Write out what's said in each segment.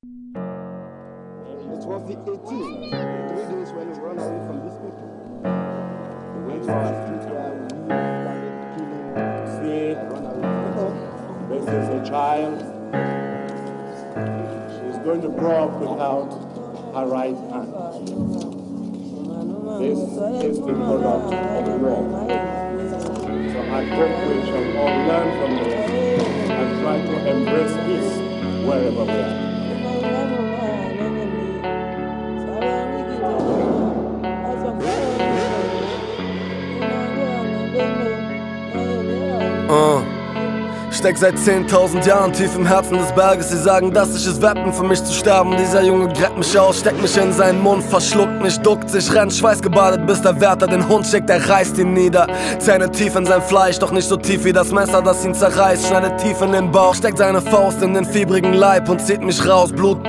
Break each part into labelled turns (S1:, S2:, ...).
S1: It was the 18th, 3 days when we run away from these people. We went to our street where we started killing.
S2: See, this is a child. She's going to grow up without her right hand. This is the product of war. So I hope we shall all learn from this and try to embrace peace wherever we are.
S3: Steck seit 10.000 Jahren tief im Herzen des Berges. Sie sagen, dass ich es wert bin, für mich zu sterben. Dieser Junge gräbt mich aus, steckt mich in seinen Mund, verschluckt mich, duckt sich, rennt schweißgebadet, bis der Wärter den Hund schickt, er reißt ihn nieder. Zähne tief in sein Fleisch, doch nicht so tief wie das Messer, das ihn zerreißt. Schneidet tief in den Bauch, steckt seine Faust in den fiebrigen Leib und zieht mich raus. Blut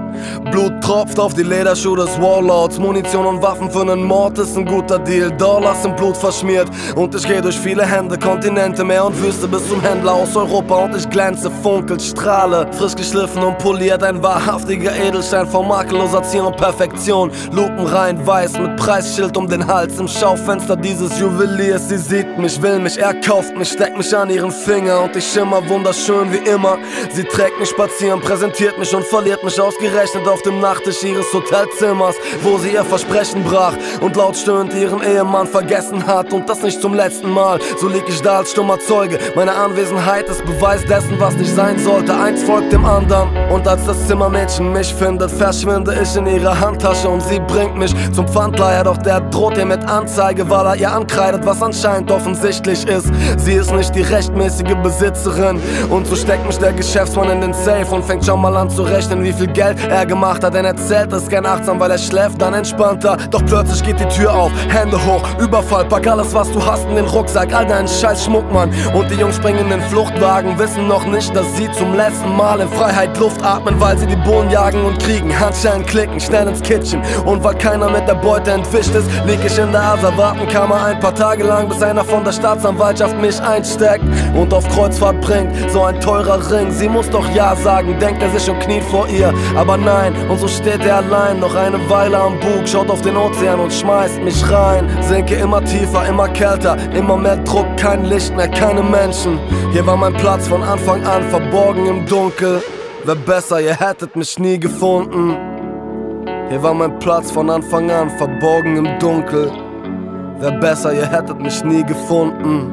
S3: tropft auf die Lederschuhe des Warlords. Munition und Waffen für nen Mord ist ein guter Deal. Dollars im Blut verschmiert und ich geh durch viele Hände, Kontinente, Meer und Wüste bis zum Händler aus Europa und ich glänze, funkelt, strahle. Frisch geschliffen und poliert, ein wahrhaftiger Edelstein von makelloser Zier und Perfektion. Lupenrein weiß mit Preisschild um den Hals im Schaufenster dieses Juweliers. Sie sieht mich, will mich, er kauft mich, steckt mich an ihren Finger und ich schimmer wunderschön wie immer. Sie trägt mich spazieren, präsentiert mich und verliert mich ausgerechnet auf dem Nachttisch ihres Hotelzimmers, wo sie ihr Versprechen brach und laut stöhnt ihren Ehemann vergessen hat und das nicht zum letzten Mal. So lieg ich da als stummer Zeuge, meine Anwesenheit ist Beweis dessen, was nicht sein sollte. Eins folgt dem anderen und als das Zimmermädchen mich findet, verschwinde ich in ihre Handtasche und sie bringt mich zum Pfandleiher, doch der droht ihr mit Anzeige, weil er ihr ankreidet, was anscheinend offensichtlich ist. Sie ist nicht die rechtmäßige Besitzerin und so steckt mich der Geschäftsmann in den Safe und fängt schon mal an zu rechnen, wie viel Geld er gemacht hat, denn er zählt es gern achtsam, weil er schläft dann entspannter. Doch plötzlich geht die Tür auf, Hände hoch, Überfall, pack alles was du hast in den Rucksack, all deinen scheiß Schmuck, Mann. Und die Jungs springen in den Fluchtwagen, wissen noch nicht, dass sie zum letzten Mal in Freiheit Luft atmen, weil sie die Bullen jagen und kriegen. Handschellen klicken, schnell ins Kitchen und weil keiner mit der Beute entwischt ist, lieg ich in der Asservatenkammer ein paar Tage lang, bis einer von der Staatsanwaltschaft mich einsteckt und auf Kreuzfahrt bringt. So ein teurer Ring, sie muss doch ja sagen, denkt er sich und kniet vor ihr, aber nein, und so steht er allein, noch eine Weile am Bug, schaut auf den Ozean und schmeißt mich rein. Sinke immer tiefer, immer kälter, immer mehr Druck, kein Licht mehr, keine Menschen. Hier war mein Platz von Anfang an, verborgen im Dunkel. Wär besser, ihr hättet mich nie gefunden. Hier war mein Platz von Anfang an, verborgen im Dunkel. Wär besser, ihr hättet mich nie gefunden.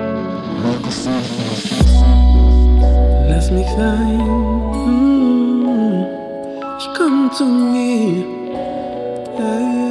S4: Lass mich sein, ich komm zu mir.